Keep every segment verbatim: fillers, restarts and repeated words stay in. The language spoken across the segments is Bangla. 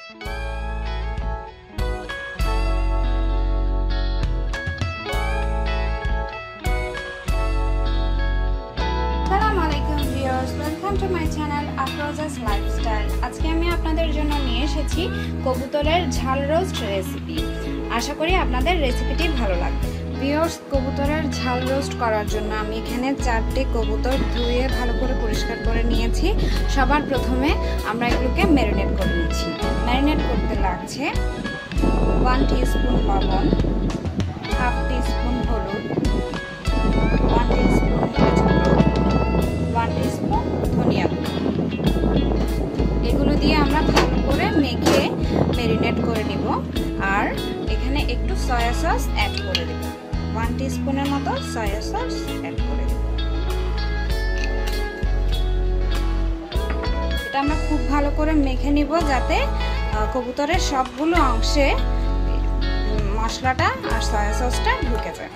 Welcome to my channel Afroza's lifestyle. আজকে আমি আপনাদের জন্য নিয়ে এসেছি কবুতরের ঝাল রোস্ট রেসিপি। আশা করি আপনাদের রেসিপিটি ভালো লাগবে। ভিউয়ার্স, কবুতরের ঝাল রোস্ট করার জন্য আমি এখানে চারটি কবুতর ধুয়ে ভালো করে পরিষ্কার করে নিয়েছি। সবার প্রথমে আমরা এগুলোকে ম্যারিনেট করে নিচ্ছি। ম্যারিনেট করতে লাগছে ওয়ান টিস্পুন লবণ, হাফ টিস্পুন হলুদ, ওয়ান টিস্পুন ওয়ান টিস্পুন ধনিয়া গুঁড়ো। এগুলো দিয়ে আমরা ভালো করে মেখে ম্যারিনেট করে নিব। আর এখানে একটু সয়া সস অ্যাড করে দেব, ওয়ান টিস্পুনের মতো সয়া সস অ্যাড করে দেব। এটা আমরা খুব ভালো করে মেখে নিব যাতে কবুতরের সবগুলো অংশে মশলাটা আর সয়া সসটা ঢুকে যায়।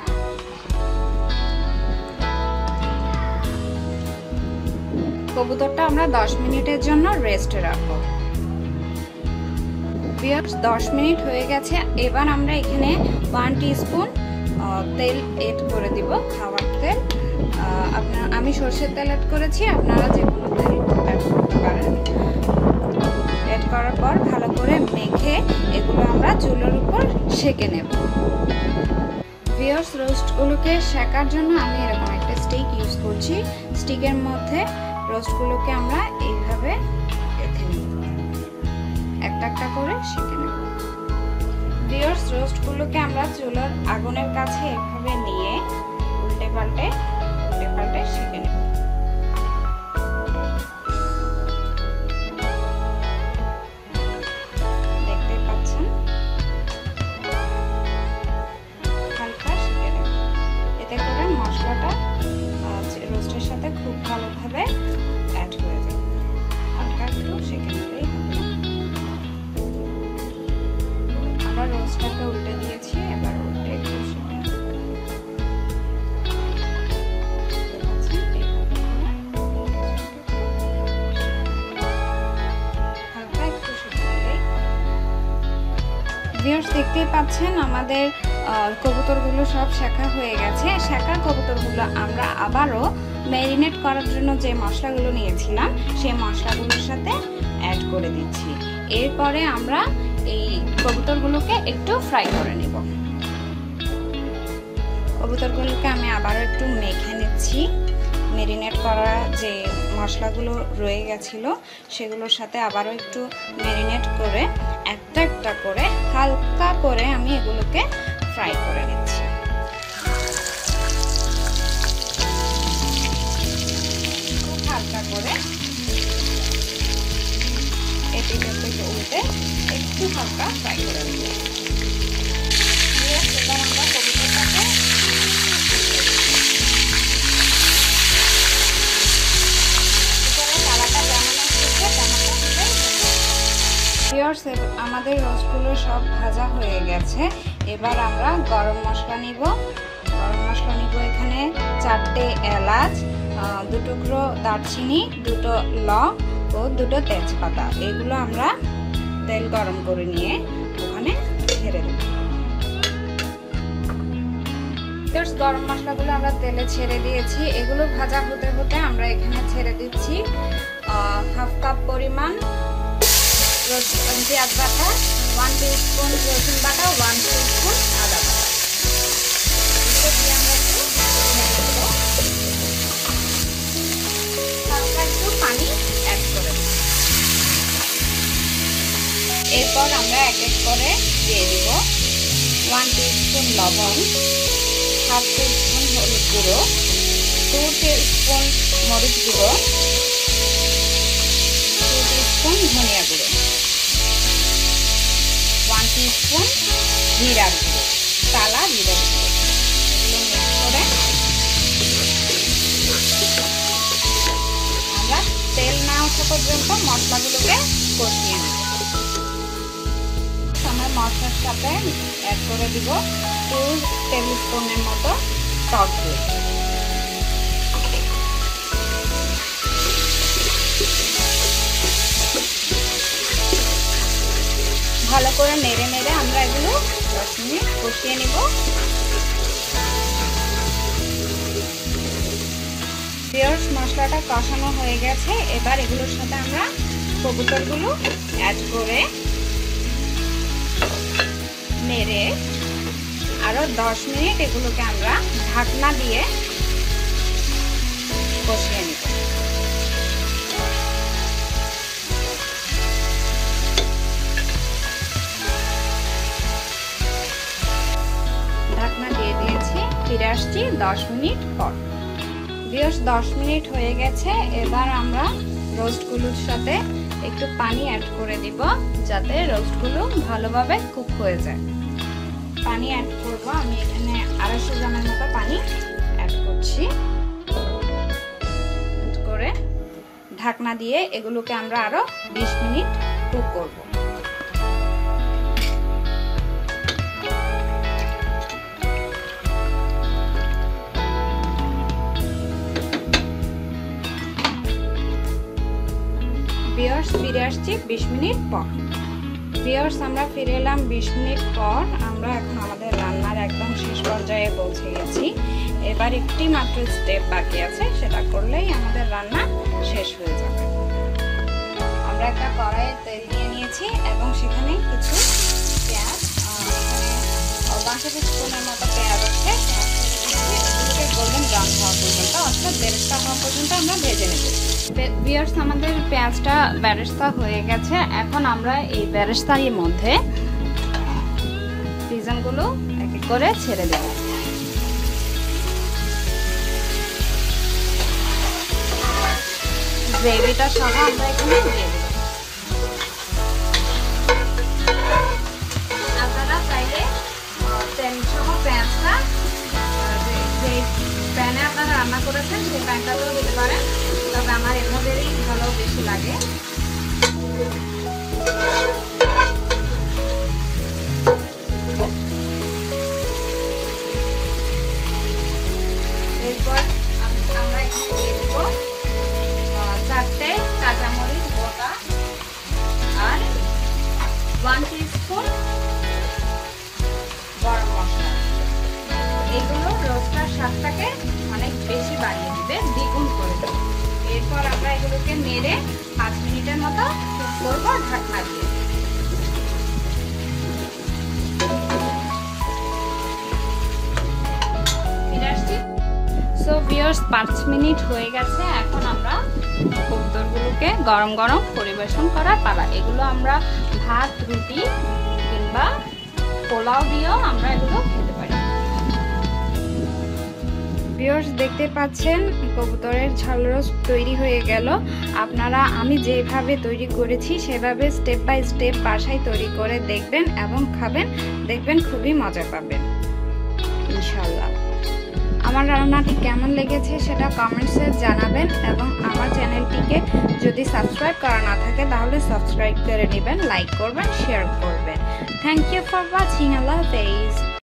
কবুতরটা আমরা দশ মিনিটের জন্য রেস্টে রাখবো। দশ মিনিট হয়ে গেছে। এবার আমরা এখানে ওয়ান টিস্পুন তেল এড করে দিব, খাওয়ার তেল। আপনার আমি সরষের তেল এড করেছি, আপনারা যে কোনো তেল অ্যাড করতে পারেন। এড করার পর ভালো করে মেখে এগুলো আমরা চুলার উপর সেঁকে নেব। ভিউয়ার্স, রোস্টগুলোকে সেঁকার জন্য আমি এরকম একটা স্টিক ইউজ করছি। স্টিকের মধ্যে রোস্টগুলোকে আমরা এইভাবে গেঁথে নেব, একটা একটা করে সেঁকে নেব। ভিউয়ার্স, রোস্টগুলোকে আমরা চুলার আগুনের কাছে এভাবে নিয়ে উল্টে পাল্টে উল্টে পাল্টে সেঁকে নেব। দেখতে পাচ্ছেন, হালকা সেঁকে নেব। এতে করে মশলাটা রোস্টের সাথে খুব ভালোভাবে অ্যাড হয়ে যাবে। হালকা একটু সেঁকে নিলেই হবে। আমরা রোস্টটাকে উল্টে দিয়েছি, এবার উল্টে একটু সেঁকে নেব। হালকা একটু সেঁকে নিলেই। ভিউয়ার্স, দেখতেই পাচ্ছেন আমাদের কবুতরগুলো সব শেখা হয়ে গেছে। শেখা কবুতরগুলো আমরা আবারও ম্যারিনেট করার জন্য যে মশলাগুলো নিয়েছিলাম সেই মশলাগুলোর সাথে অ্যাড করে দিচ্ছি। এরপরে আমরা এই কবুতরগুলোকে একটু ফ্রাই করে নেব। কবুতরগুলোকে আমি আবারও একটু মেখে নিচ্ছি। ম্যারিনেট করা যে মশলাগুলো রয়ে গেছিল সেগুলোর সাথে আবারও একটু ম্যারিনেট করে একটা একটা করে হালকা করে আমি এগুলোকে ফ্রাই করে নিচ্ছি। খুব হালকা করে এটি থেকে উল্টে একটু হালকা ফ্রাই করে নিব। এবার আমরা কবুতরটাকে আমাদের রোস্টগুলো সব ভাজা হয়ে গেছে। এবার আমরা গরম মশলা নিব। গরম মশলা নিব এখানে চারটে এলাচ, দু টুকরো দারচিনি, দুটো লং ও দুটো তেজপাতা। এগুলো আমরা তেল গরম করে নিয়ে ওখানে ছেড়ে দেব। গরম মশলাগুলো আমরা তেলে ছেড়ে দিয়েছি। এগুলো ভাজা হতে হতে আমরা এখানে ছেড়ে দিচ্ছি হাফ কাপ পরিমাণ পেঁয়াজ বাটা, ওয়ান টিস্পুন রসুন বাটা, ওয়ান টিস্পুন আদা বাটা। এগুলো দিয়ে আমরা একটু হালকা একটু পানি অ্যাড করে দেব। এরপর আমরা এক এক করে দিয়ে দিব ওয়ান টিস্পুন লবণ, হাফ টিস্পুন হলুদ গুঁড়ো, টু টিস্পুন মরিচ গুঁড়ো, টু টিস্পুন ধনিয়া গুঁড়ো, ওয়ান টিস্পুন জিরার গুঁড়ো, কালা জিরার গুঁড়ো। এগুলো মিক্স করে আমরা তেল না ওঠা পর্যন্ত মশলাগুলোকে কষিয়ে নেব। আমরা মশলার সাথে অ্যাড করে দিব টু টেবিল স্পুনের মতো টক দই। করে নেড়ে নেড়ে আমরা এগুলো দশ মিনিট কষিয়ে নিব। ভিউয়ার্স, মশলাটা কষানো হয়ে গেছে। এবার এগুলোর সাথে আমরা কবুতরগুলো অ্যাড করে নেড়ে আরো দশ মিনিট এগুলোকে আমরা ঢাকনা দিয়ে কষিয়ে নিব। ঢাকনা দিয়ে দিয়েছি, ফিরে আসছি দশ মিনিট পর। ভিউয়ার্স, দশ মিনিট হয়ে গেছে। এবার আমরা রোস্টগুলোর সাথে একটু পানি অ্যাড করে দিব যাতে রোস্টগুলো ভালোভাবে কুক হয়ে যায়। পানি অ্যাড করব, আমি এখানে আড়াইশো গ্রামের মতো পানি অ্যাড করছি। করে ঢাকনা দিয়ে এগুলোকে আমরা আরো বিশ মিনিট কুক করব। ভিউয়ার্স, ফিরে আসছি বিশ মিনিট পর। ভিউয়ার্স, আমরা ফিরে এলাম বিশ মিনিট পর। আমরা এখন আমাদের রান্নার একদম শেষ পর্যায়ে পৌঁছে গেছি। এবার একটি মাত্র স্টেপ বাকি আছে, সেটা করলেই আমাদের রান্না শেষ হয়ে যাবে। আমরা একটা কড়াইয়ে তেল নিয়ে নিয়েছি এবং সেখানে কিছু পেঁয়াজ, বাঁশাটি স্পুনের মতো পেঁয়াজ আছে, এগুলোকে গোল্ডেন ব্রাউন হওয়া পর্যন্ত অর্থাৎ বেরেস্তা হওয়া পর্যন্ত আমরা ভেজে নেব। ভিউয়ার্স, আমাদের পেঁয়াজটা বেরেস্তা হয়ে গেছে। এখন আমরা এই বেরেস্তার মধ্যে পিজনগুলো এক এক করে ছেড়ে দেব। গ্রেভিটা সহ আমরা এখানে দিয়ে দেব। আপনারা চাইলে তেল সহ পেঁয়াজটা যে প্যানে আপনারা রান্না করেছেন সেই প্যানটাতেও দিতে পারেন, তবে আমার এভাবেই ভালো বেশি লাগে। এরপর আমরা এখানে দিয়ে দেব চারটে কাঁচামরিচ গোটা আর ওয়ান টিস্পুন গরম মশলা। এগুলো রোস্টার স্বাদটাকে অনেক বেশি বাড়িয়ে দিবে, দ্বিগুণ করে দেবে। এরপর আমরা এগুলোকে নেড়ে পাঁচ মিনিটের মতো কুক করব ঢাকনা দিয়ে। সো ভিউয়ার্স, পাঁচ মিনিট হয়ে গেছে। এখন আমরা কবুতরগুলোকে গরম গরম পরিবেশন করার পালা। এগুলো আমরা ভাত, রুটি কিংবা পোলাও দিয়েও আমরা এগুলো খেতে পারি। ভিউয়ার্স, দেখতে পাচ্ছেন কবুতরের ঝাল রোস্ট তৈরি হয়ে গেল। আপনারা আমি যেভাবে তৈরি করেছি সেভাবে স্টেপ বাই স্টেপ বাসায় তৈরি করে দেখবেন এবং খাবেন, দেখবেন খুবই মজা পাবেন ইনশাআল্লাহ। আমার রান্নাটি কেমন লেগেছে সেটা কমেন্টসে জানাবেন এবং আমার চ্যানেলটিকে যদি সাবস্ক্রাইব করা না থাকে তাহলে সাবস্ক্রাইব করে নেবেন, লাইক করবেন, শেয়ার করবেন। Thank you for watching. আল্লাহ হাফেজ।